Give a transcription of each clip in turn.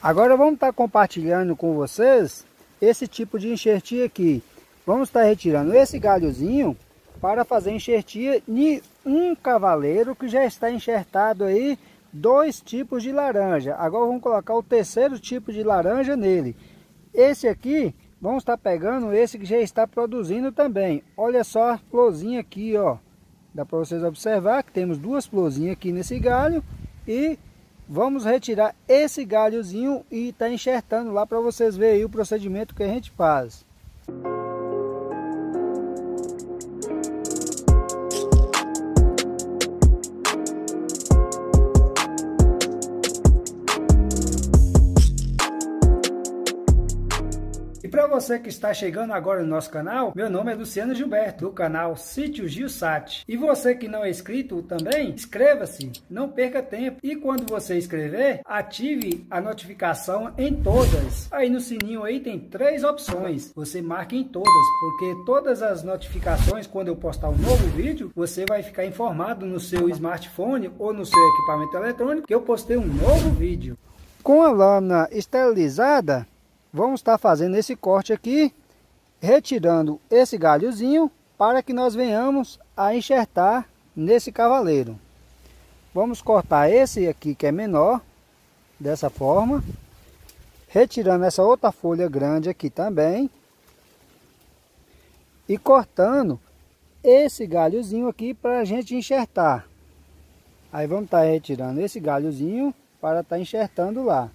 Agora vamos estar compartilhando com vocês esse tipo de enxertia aqui. Vamos estar retirando esse galhozinho para fazer enxertia em um cavaleiro que já está enxertado aí 2 tipos de laranja. Agora vamos colocar o terceiro tipo de laranja nele. Esse aqui, vamos estar pegando esse que já está produzindo também. Olha só a florzinha aqui, ó. Dá para vocês observar que temos 2 florzinhas aqui nesse galho. E vamos retirar esse galhozinho e tá enxertando lá para vocês verem aí o procedimento que a gente faz. Para você que está chegando agora no nosso canal, meu nome é Luciano Gilberto, do canal Sítio Gilsat. E você que não é inscrito também, inscreva-se, não perca tempo. E quando você inscrever, ative a notificação em todas. Aí no sininho aí tem 3 opções, você marca em todas, porque todas as notificações, quando eu postar um novo vídeo, você vai ficar informado no seu smartphone ou no seu equipamento eletrônico que eu postei um novo vídeo. Com a lâmina esterilizada, vamos estar fazendo esse corte aqui, retirando esse galhozinho para que nós venhamos a enxertar nesse cavaleiro. Vamos cortar esse aqui que é menor, dessa forma, retirando essa outra folha grande aqui também e cortando esse galhozinho aqui para a gente enxertar. Aí vamos estar retirando esse galhozinho para estar enxertando lá.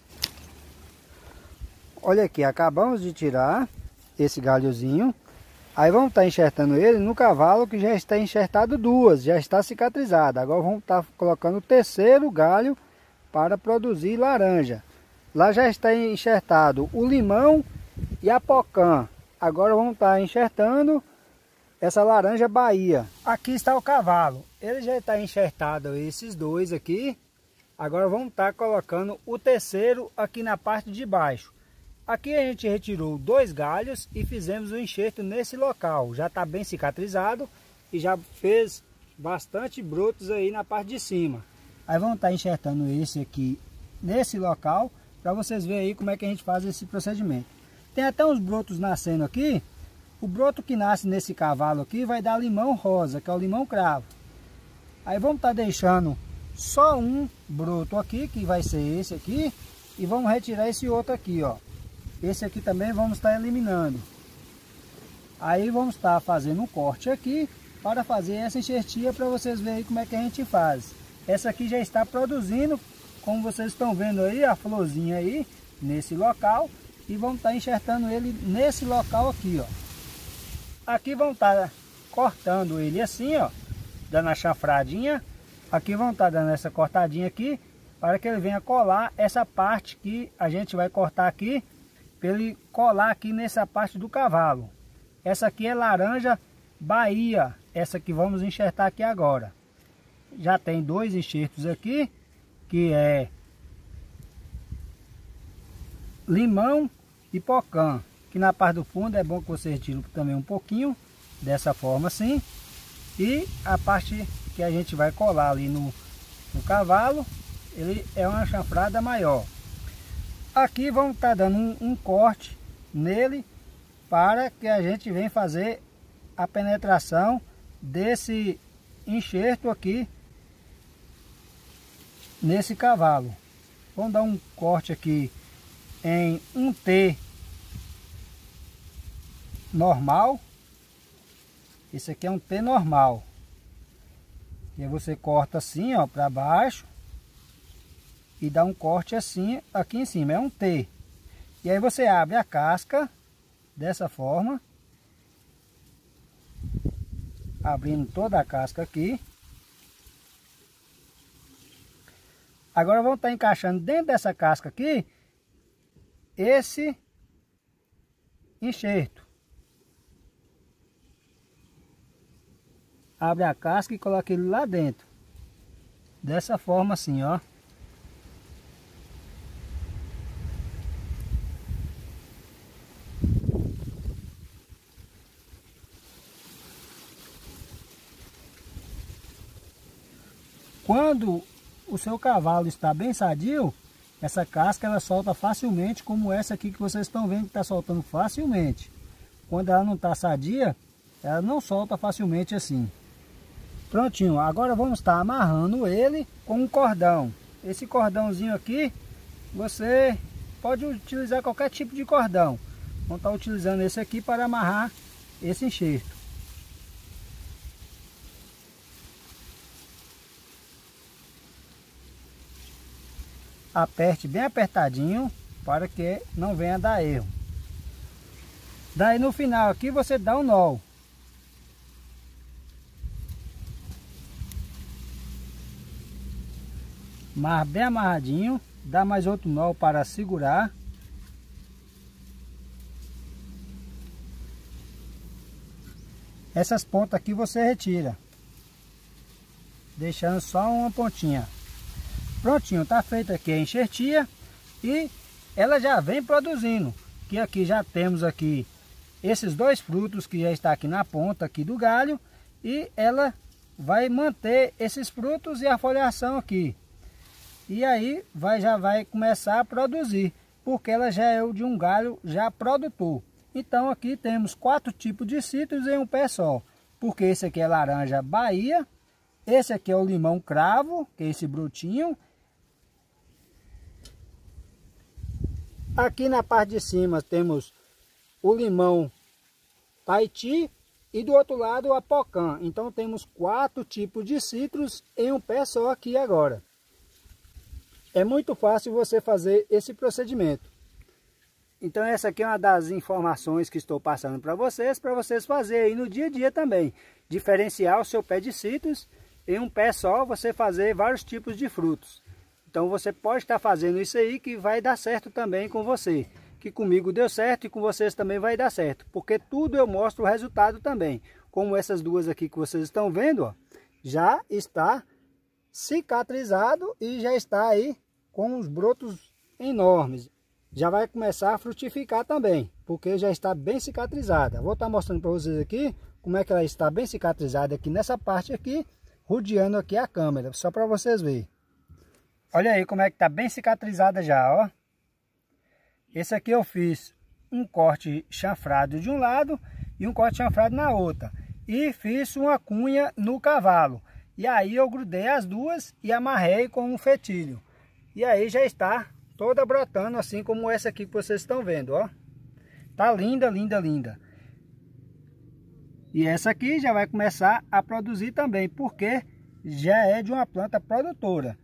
Olha aqui, acabamos de tirar esse galhozinho. Aí vamos estar enxertando ele no cavalo que já está enxertado 2, já está cicatrizado. Agora vamos estar colocando o terceiro galho para produzir laranja. Lá já está enxertado o limão e a pocã. Agora vamos estar enxertando essa laranja Bahia. Aqui está o cavalo. Ele já está enxertado esses 2 aqui. Agora vamos estar colocando o terceiro aqui na parte de baixo. Aqui a gente retirou 2 galhos e fizemos o enxerto nesse local. Já está bem cicatrizado e já fez bastante brotos aí na parte de cima. Aí vamos estar enxertando esse aqui nesse local para vocês verem aí como é que a gente faz esse procedimento. Tem até uns brotos nascendo aqui. O broto que nasce nesse cavalo aqui vai dar limão rosa, que é o limão cravo. Aí vamos estar deixando só um broto aqui, que vai ser esse aqui. E vamos retirar esse outro aqui, ó. Esse aqui também vamos estar eliminando. Aí vamos estar fazendo um corte aqui para fazer essa enxertia para vocês verem como é que a gente faz. Essa aqui já está produzindo, como vocês estão vendo aí, a florzinha aí, nesse local. E vamos estar enxertando ele nesse local aqui, ó. Aqui vamos estar cortando ele assim, ó, dando a chanfradinha. Aqui vamos estar dando essa cortadinha aqui, para que ele venha colar essa parte que a gente vai cortar aqui, para ele colar aqui nessa parte do cavalo. Essa aqui é laranja Bahia, essa que vamos enxertar aqui agora. Já tem 2 enxertos aqui, que é limão e pocã. Que na parte do fundo é bom que você retire também um pouquinho, dessa forma assim. E a parte que a gente vai colar ali no cavalo, ele é uma chanfrada maior. Aqui vamos estar dando um corte nele para que a gente venha fazer a penetração desse enxerto aqui nesse cavalo. Vamos dar um corte aqui em um T normal. Esse aqui é um T normal. E aí você corta assim, ó, para baixo. E dá um corte assim aqui em cima, é um T. E aí você abre a casca dessa forma, abrindo toda a casca aqui. Agora vamos estar encaixando dentro dessa casca aqui esse enxerto. Abre a casca e coloca ele lá dentro, dessa forma assim, ó. Quando o seu cavalo está bem sadio, essa casca ela solta facilmente, como essa aqui que vocês estão vendo que está soltando facilmente. Quando ela não está sadia, ela não solta facilmente assim. Prontinho, agora vamos estar amarrando ele com um cordão. Esse cordãozinho aqui, você pode utilizar qualquer tipo de cordão. Vamos estar utilizando esse aqui para amarrar esse enxerto. Aperte bem apertadinho para que não venha dar erro. Daí no final aqui você dá um nó. Amarra bem amarradinho, dá mais outro nó para segurar. Essas pontas aqui você retira, deixando só uma pontinha. Prontinho, tá feita aqui a enxertia e ela já vem produzindo. Que aqui já temos aqui esses dois frutos que já está aqui na ponta aqui do galho e ela vai manter esses frutos e a folhação aqui. E aí já vai começar a produzir, porque ela já é de um galho já produtor. Então aqui temos 4 tipos de citros em um pé só, porque esse aqui é laranja Bahia, esse aqui é o limão cravo, que é esse brotinho. Aqui na parte de cima temos o limão Tahiti e do outro lado o apocã. Então temos 4 tipos de citros em um pé só aqui agora. É muito fácil você fazer esse procedimento. Então essa aqui é uma das informações que estou passando para vocês fazerem aí no dia a dia também. Diferenciar o seu pé de citros em um pé só, você fazer vários tipos de frutos. Então você pode estar fazendo isso aí que vai dar certo também com você. Que comigo deu certo e com vocês também vai dar certo. Porque tudo eu mostro o resultado também. Como essas duas aqui que vocês estão vendo, ó, já está cicatrizado e já está aí com os brotos enormes. Já vai começar a frutificar também, porque já está bem cicatrizada. Vou estar mostrando para vocês aqui como é que ela está bem cicatrizada aqui nessa parte aqui, rodeando aqui a câmera, só para vocês verem. Olha aí como é que está bem cicatrizada já, ó. Esse aqui eu fiz um corte chanfrado de um lado e um corte chanfrado na outra. E fiz uma cunha no cavalo. E aí eu grudei as duas e amarrei com um fetilho. E aí já está toda brotando assim como essa aqui que vocês estão vendo, ó. Tá linda, linda, linda. E essa aqui já vai começar a produzir também, porque já é de uma planta produtora.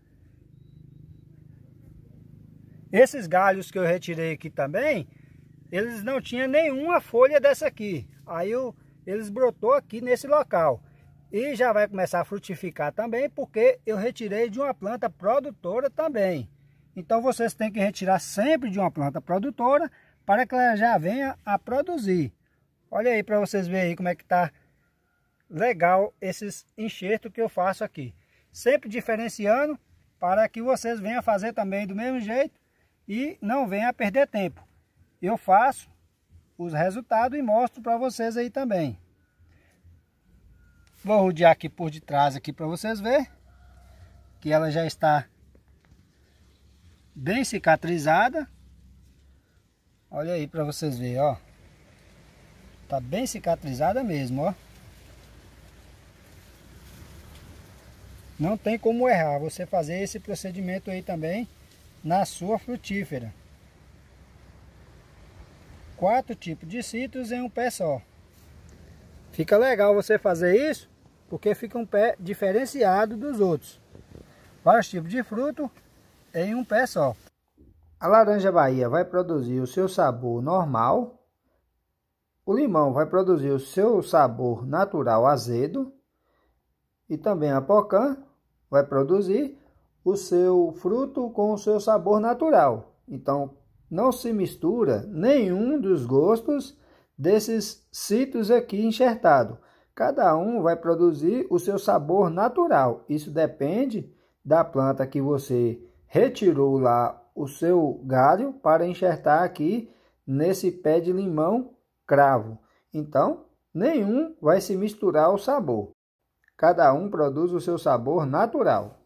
Esses galhos que eu retirei aqui também, eles não tinham nenhuma folha dessa aqui. Aí eles brotou aqui nesse local. E já vai começar a frutificar também, porque eu retirei de uma planta produtora também. Então vocês têm que retirar sempre de uma planta produtora para que ela já venha a produzir. Olha aí para vocês verem aí como é que tá legal esses enxertos que eu faço aqui. Sempre diferenciando para que vocês venham fazer também do mesmo jeito e não venham a perder tempo. Eu faço os resultados e mostro para vocês aí também. Vou rodear aqui por detrás aqui para vocês verem que ela já está bem cicatrizada. Olha aí para vocês verem, ó. Tá bem cicatrizada mesmo, ó. Não tem como errar você fazer esse procedimento aí também na sua frutífera. 4 tipos de citros em um pé só. Fica legal você fazer isso, porque fica um pé diferenciado dos outros. Vários tipos de fruto em um pé só. A laranja Bahia vai produzir o seu sabor normal. O limão vai produzir o seu sabor natural azedo. E também a pocã vai produzir o seu fruto com o seu sabor natural. Então não se mistura nenhum dos gostos desses citros aqui enxertados. Cada um vai produzir o seu sabor natural. Isso depende da planta que você retirou lá o seu galho para enxertar aqui nesse pé de limão cravo. Então, nenhum vai se misturar o sabor. Cada um produz o seu sabor natural.